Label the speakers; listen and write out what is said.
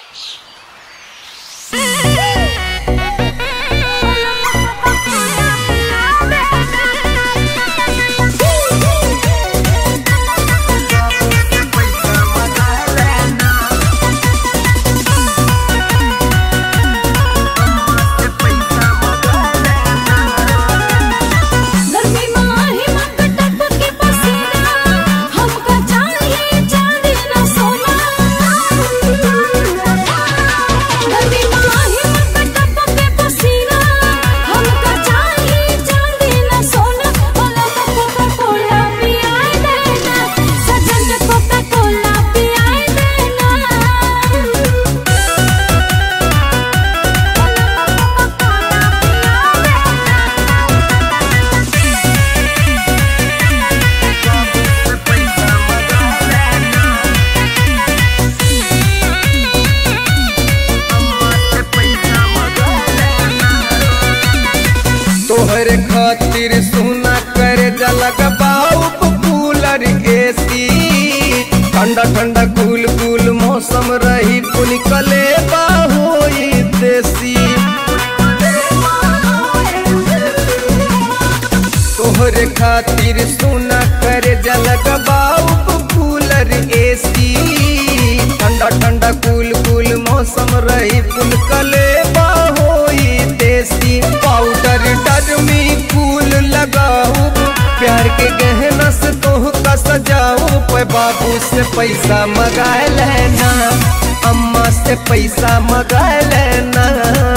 Speaker 1: तोहरे खातिर सोना करे जलग बाउप कूलर एसी ठंडा ठंडा कूल कूल मौसम रही पुनिकले बाहोई देसी। तोहरे खातिर सोना करे जलग बाउप कूलर एसी ठंडा ठंडा कूल कूल मौसम रही पुनिकले बाहोई देसी। पाउडर डरमी फूल लगाऊ प्यार के गहना से तोह का सजाऊ पे बाबू से पैसा मंगा लेना अम्मा से पैसा मंगा लेना।